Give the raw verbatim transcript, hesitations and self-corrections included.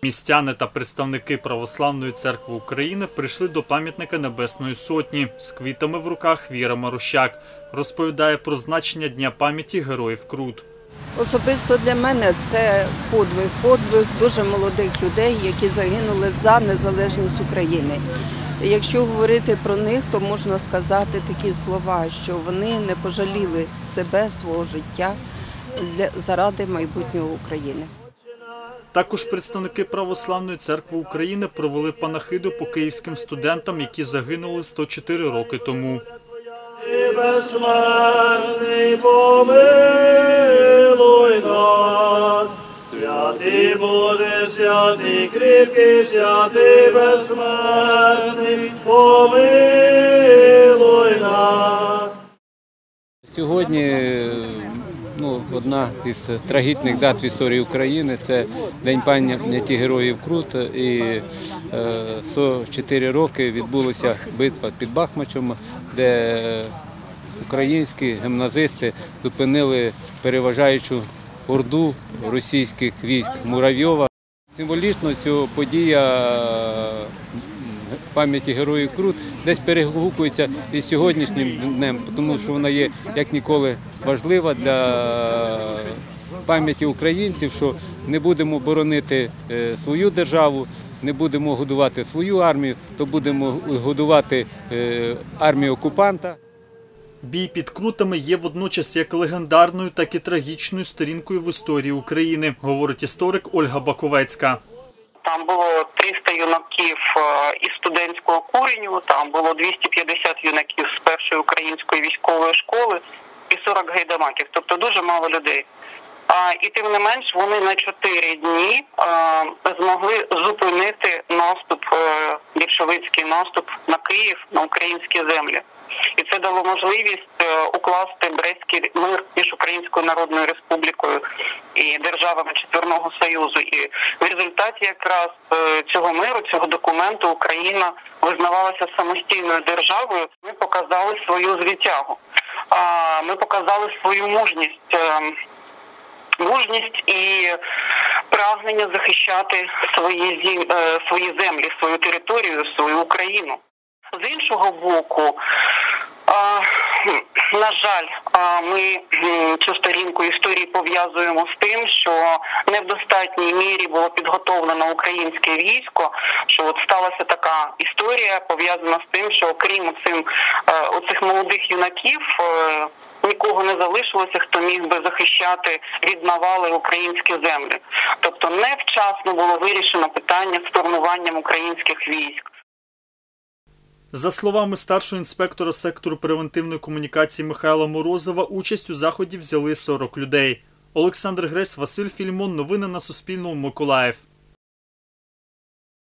Містяни та представники Православної церкви України прийшли до пам'ятника Небесної Сотні з квітами в руках Віра Марущак. Розповідає про значення Дня пам'яті Героїв Крут. Особисто для мене це подвиг, подвиг дуже молодих людей, які загинули за незалежність України. Якщо говорити про них, то можна сказати такі слова, що вони не пожаліли себе, свого життя для, заради майбутнього України. Також представники Православної церкви України провели панахиду по київським студентам, які загинули сто чотири роки тому. Безсмертний, помилуй нас, святий Боже, святий кріпкий, святий безсмертний, помилуй нас. Сьогодні ну, одна із трагічних дат в історії України – це День пам'яті Героїв Крут. І е, сто чотири роки відбулася битва під Бахмачем, де українські гімназисти зупинили переважаючу орду російських військ Муравйова. Символічно ця подія пам'яті Героїв Крут десь перегукується із сьогоднішнім днем, тому що вона є як ніколи важлива для пам'яті українців, що не будемо боронити свою державу, не будемо годувати свою армію, то будемо годувати армію окупанта. Бій під Крутами є водночас як легендарною, так і трагічною сторінкою в історії України, говорить історик Ольга Баковецька. Там було триста юнаків із студентського куреню, там було двісті п'ятдесят юнаків з першої української військової школи і сорок гайдамаків, тобто дуже мало людей. А, і тим не менш вони на чотири дні а, змогли зупинити наступ, більшовицький наступ на Київ, на українські землі. І це дало можливість укласти Брестський мир між Українською Народною Республікою і державами Четвірного Союзу. І в результаті якраз цього миру, цього документу Україна визнавалася самостійною державою. Ми показали свою звитягу, ми показали свою мужність, мужність і прагнення захищати свої, свої землі, свою територію, свою Україну. З іншого боку, на жаль, ми цю сторінку історії пов'язуємо з тим, що не в достатній мірі було підготовлено українське військо, що от сталася така історія пов'язана з тим, що окрім цим, оцих молодих юнаків, нікого не залишилося, хто міг би захищати від навали українські землі. Тобто невчасно було вирішено питання з формуванням українських військ. За словами старшого інспектора сектору превентивної комунікації Михайла Морозова, участь у заході взяли сорок людей. Олександр Гресь, Василь Фільмон. Новини на Суспільному. Миколаїв.